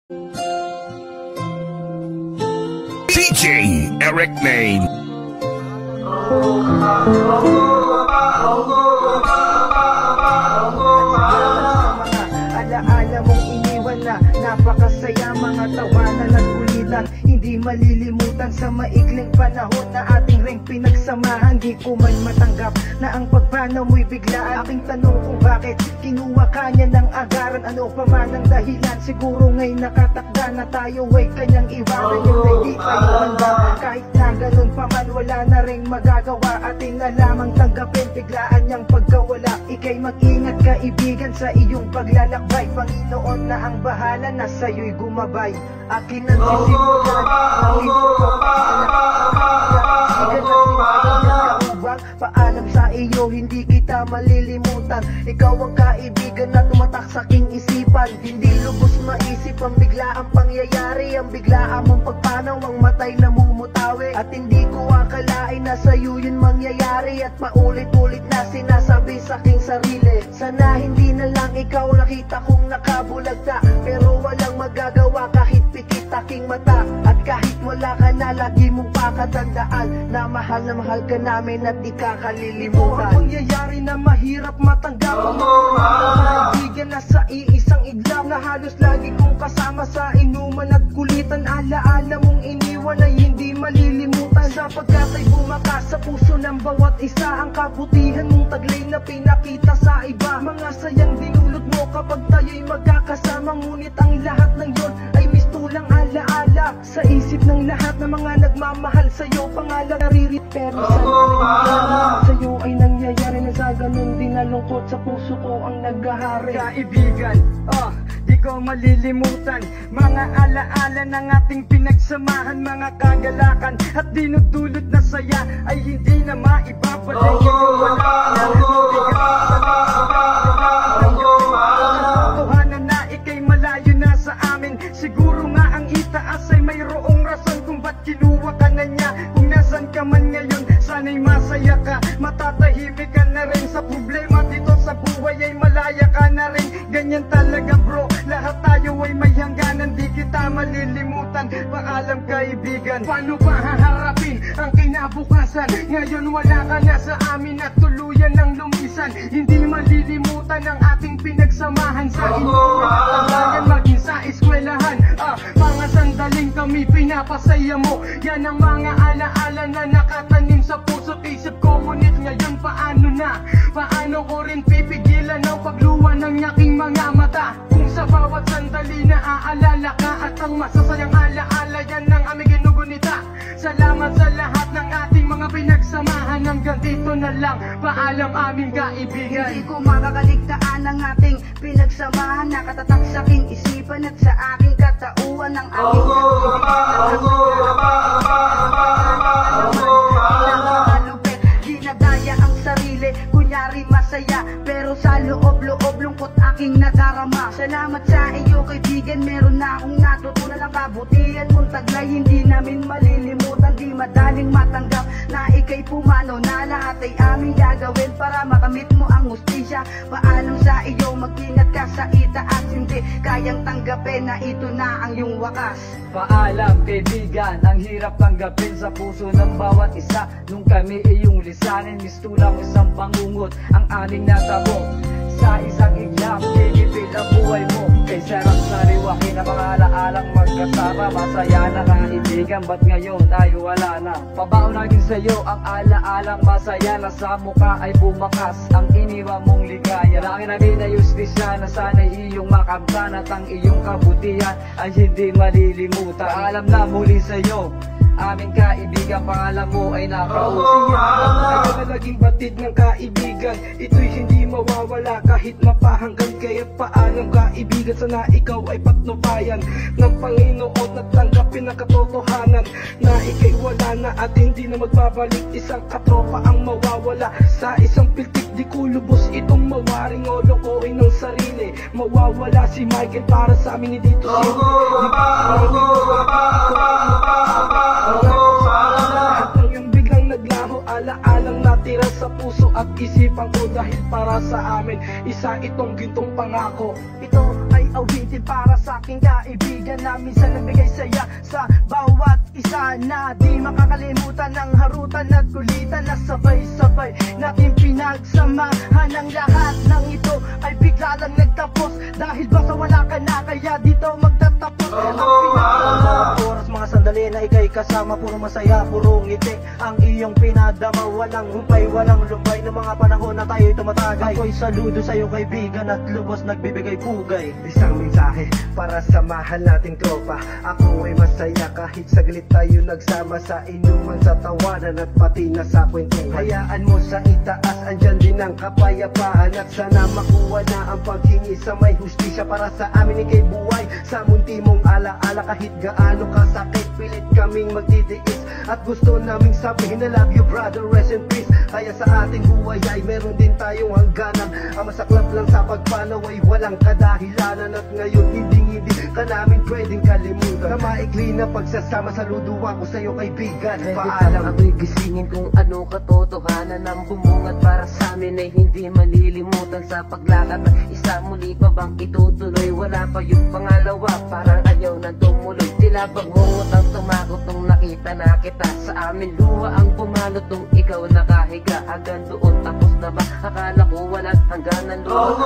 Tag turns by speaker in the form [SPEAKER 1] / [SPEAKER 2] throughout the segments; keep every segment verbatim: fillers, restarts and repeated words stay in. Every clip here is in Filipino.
[SPEAKER 1] D J Eric Name.
[SPEAKER 2] Alaala mong iniwan na napakasaya, mga tawanan at kulitan, hindi malilimutan sa maikling panahon na ating ring pinagsamahan. Di ko man matanggap na ang pagpanaw mo'y biglaan. Aking tanong kung bakit kinuha ka niya ng agaran, ano pa man ang dahilan. Siguro nga'y nakatakda na tayo ay kanyang iwanan. Yung ay di tayo handa, kahit na ganun pa man wala na ring magagawa. Ating na lamang tanggapin biglaan niyang pagkawala. Ika'y mag-ingat kaibigan sa iyong paglalakbay. Panginoon na ang bahala, na sa'yo'y gumabay. Akin ang sisimulan, ang ito paalam sa iyo, hindi kita malilimutan. Ikaw ang kaibigan na tumatak sa aking isipan. Hindi lubos maisip ang biglaang pangyayari, ang biglaan mong pagpanaw, ang matay na mumutawi. At hindi ko akalain na sa'yo yun mangyayari, at paulit-ulit na sinasabi sa aking sarili, sana hindi na lang ikaw nakita kong nakabulagta. Pero walang magagawa kahit pikit aking mata, at kahit wala ka na lagi mong pakatandaan na mahal na mahal ka namin at di ka kalilimutan. Ang mangyayari na mahirap matanggap, ang kaibigan na sa iisang iglap, na halos lagi kong kasama sa inuman at kulitan. Alaala mong iniwan ay hindi malilimutan, sapagkat ay bumakas sa puso ng bawat isa ang kabutihan mong taglay na pinakita sa iba. Mga sayang dinulot mo kapag tayo'y magkakasama, ngunit ang lahat ng yon ay mistulang alaala sa isip ng lahat ng mga nagmamahal sa'yo. Pangalan naririt pero sa sa'yo ay nangyayari na sa ganun din na lungkot sa puso ko ang naghahari. Kaibigan, oh, di ko malilimutan mga alaala ng ating pinagsamahan, mga kagalakan at dinudulot na saya ay hindi na maibabalik. Ngayon wala na katotohanan na ika'y malayo na sa amin. Siguro nga ang itaas ay mayroong rason kung ba't kinuha ka na niya. Kung nasan ka man ngayon, sana'y masaya ka, matatahimik ka na rin sa problema dito sa buhay, ay malaya ka na rin. Ganyan talaga bro, lahat tayo ay may hangganan, di kita malilimutan. Paalam kaibigan, paano ba haharapin ang kinabukasan? Ngayon wala ka na sa amin at tuluyan ng lumisan. Hindi malilimutan ang ating pinagsamahan sa inyong maging sa eskwelahan. Ah, mga sandaling kami pinapasaya mo, yan ang mga alaala na nakatanim sa puso't isip ko. Ngunit ngayon paano na? Paano ko rin pipigilan ang pagluwa ng aking mga mata? Kung sa bawat sandali na aalala ka, at ang masasayang alaala yan ng aming ginugunita. Salamat sa lahat ng ating mga pinagsamahan. Hanggang dito na lang, paalam aming kaibigan.
[SPEAKER 3] Hindi ko makakaligtaan ang ating pinagsamahan, nakatatak sa aking isipan at sa aking katauhan ng aming nagpipigilin. Ginagaya ang sarili, kunyari masaya, pero sa loob-loob lungkot aking nadarama. Salamat sa iyo kaibigan, meron na akong natutunan. Ang kabutihan mong taglay hindi namin malilimutan. Di madaling matanggap na ika'y pumanaw, na lahat ay aming gagawin para makamit mo ang hustisya. Paalam sa iyo, mag-ingat ka sa itaas, hindi kayang tanggapin na ito na ang iyong wakas.
[SPEAKER 2] Paalam kaibigan, ang hirap tanggapin sa puso ng bawat isa. Nung kami iyong lisanin, mistulang isang pangungot ang aming natamo. Sa isang iglap, kinipil ang buhay mo, kay sarang sariwakin ang mga alaalang magkasama. Masaya na kaibigan, ba't ngayon tayo wala na? Pabaon natin sa'yo ang alaalang masaya, na sa mukha ay bumakas ang iniwan mong ligaya. Langin namin na justisya, na sana'y iyong makamtan, at ang iyong kabutihan ay hindi malilimutan. Alam na muli sa'yo aming kaibigan, pangalan mo ay nakausiya. Tayo na naging batid ng kaibigan, ito'y hindi mawawala kahit mapahanggan. Kaya't paalam kaibigan, sana ikaw ay patnubayan ng Panginoon at tanggapin ang katotohanan na ika'y wala na at hindi na magbabalik. Isang katropa ang mawawala sa isang piltik, di ko lubos itong mawaring o lokohin ng sarili. Mawawala si Michael para sa amin, hindi dito si lahat ng yung biglang naglaho, alaalang natira sa puso at isipan ko, dahil para sa amin isa itong gintong pangako.
[SPEAKER 3] Ito ay
[SPEAKER 2] awitin para sa aking kaibigan na minsan nagbigay saya sa bawat isa, na di makakalimutan ng harutan at kulitan na sabay-sabay natin pinagsamahan. Ang lahat ng ito ay bigla lang nagtapos dahil basta wala ka na, kaya dito magtatapos ang pinaka oras, mga sandali na ikay kasama. Puro masaya, puro ngiti ang iyong pinadama. Walang humpay, walang lumbay ng mga panahon na tayo'y tumatagay. Ako'y saludo sa'yo kaibigan at lubos nagbibigay pugay. Isang mensahe para samahan nating tropa. Ako ay masaya kahit saglit tayo nagsama sa inuman, sa tawanan at pati na sa kwentuhan. Hayaan mo sa itaas, andyan din ang kapayapaan. At sana makuha na ang paghingi sa may hustisya para sa amin ikay buhay sa munti mong alaala. Kahit gaano kasakit, pilit kaming magtitiis at gusto naming sabihin na love you brother, rest in peace. Kaya sa ating buhay ay meron din tayong hangganan. Ang masaklap lang sa pagpanaw ay walang kadahilanan. At ngayon hindi hindi ka namin pwedeng kalimutan. Na maikli na pagsasama, saludo ako sa'yo kaibigan. Paalam.
[SPEAKER 4] Ako'y gisingin kung ano katotohanan ng bumungad para sa amin ay hindi malilimutan. Sa paglakad ng isa, muli pa bang itutuloy? Wala pa yung pangalawa, parang ayaw na tumuloy. Tila bang hungot ang tumakot nung nakita na kita. Sa amin luha ang pumalot nung ikaw nakahiga. Hanggang doon tapos na ba? Akala ko walang hangganan doon.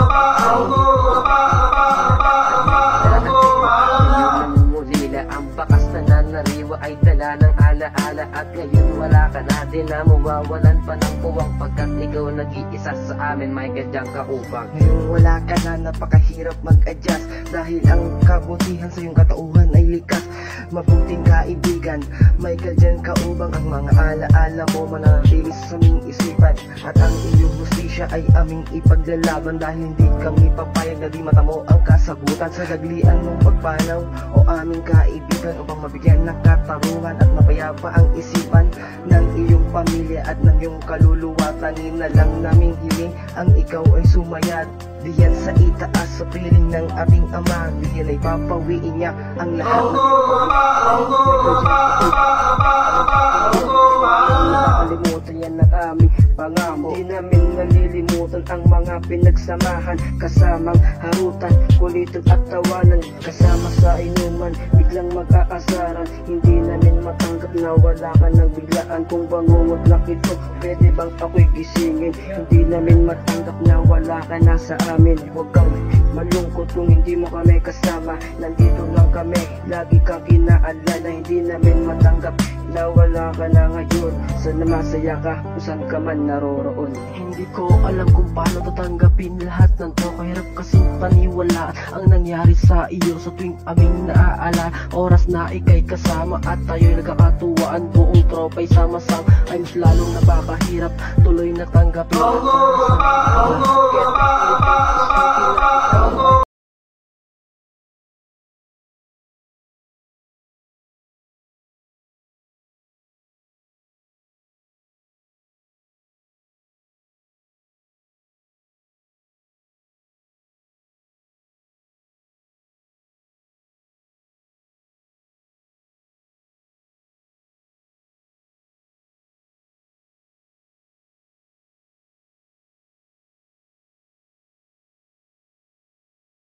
[SPEAKER 4] Mulila ang bakas na nanariwa ay dala ng alaala. At ngayon wala ka na din na mawawalan pa ng puwang, pagkat ikaw nag-iisa sa amin, may gadyang kaupang.
[SPEAKER 2] Ngayon wala ka na, napakahirap mag-adjust dahil ang kabutihan sa iyong katauhan ay likas. Mabuting kaibigan, may gadyang kaubang. Ang mga alaala mo manatili sa aming isipan, at ang iyong hustisya ay aming ipaglalaban. Dahil hindi kami papayag na di mata mo ang kasagutan sa gaglian ng pagpanaw o aming kaibigan, upang mabigyan ng katarungan at mapayapa ang isipan ng iyong pamilya at ng iyong kaluluwa. Tanin na lang naming hiling ang ikaw ay sumayat diyan sa itaas sa piling ng ating ama. Diyan ay papawiin niya ang lahat ng nakalimutan yan ng aming pangako. Di namin nalilimutan ang mga pinagsamahan, kasamang harutan, kulitan at tawanan. Kasama sa inuman, biglang mag-aasaran. Hindi namin matanggap na wala ka ng biglaan. Kung bangungot lang ito, pwede bang ako'y gisingin? Hindi namin matanggap na wala ka na sa amin. Huwag kang malungkot kung hindi mo kami kasama. Nandito lang kami, lagi kang kinaalala. Hindi namin matanggap na wala ka na ngayon. Sana masaya ka kung saan ka man naroroon. Hindi ko alam kung paano tatanggapin lahat ng to. Kahirap kasing paniwalaan ang nangyari sa iyo sa tuwing aming naaala. Oras na ikay kasama at tayo'y nagkakatuwaan. Buong tropa'y sama-sam ay mas lalong napakahirap tuloy na tanggapin.